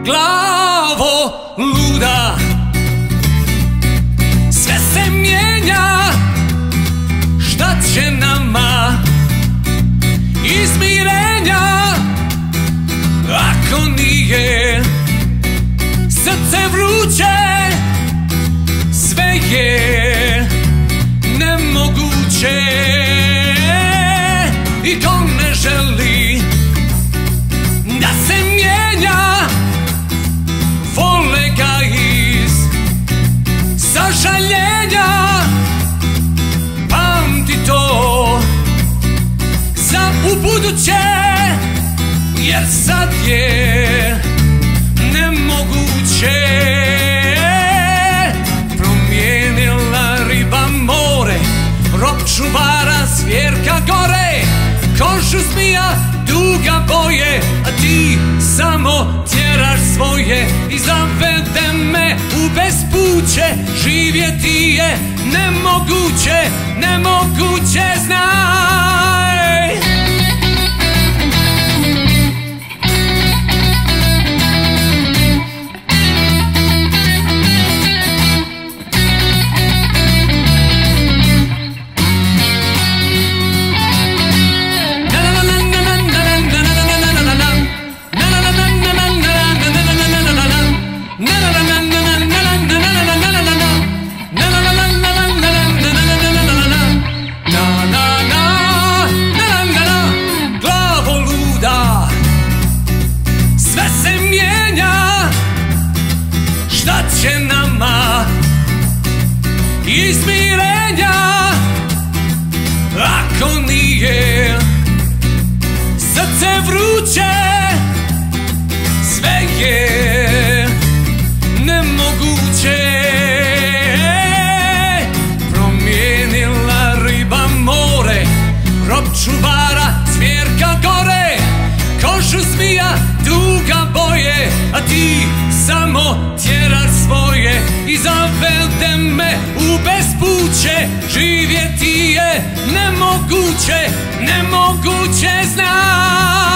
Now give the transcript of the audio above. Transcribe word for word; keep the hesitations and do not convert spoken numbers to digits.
Glavo luda, sve se mijenja, šta će nama izmirenja, ako nije srce vruće, sve je nemoguće. I ko ne želi da se mijenja, vole ga iz sažaljenja. Pamti to za ubuduće, jer sad je nemoguće. Promijenila riba more, rob čuvara zvjerka gore, kožu zmija duga boje, a ti samo tjeraš svoje. I zavede me u bespuće, živjeti je nemoguće, nemoguće, znaj. Šta će nama izmirenja, ako nije srce vruće, sve je nemoguće. Promijenila riba more, rob čuvara zvjerka gore, kožu zmija duga boje, a ti samo tjeraš svoje. I zavede me u bespuće, živjeti je nemoguće, nemoguće, znaj.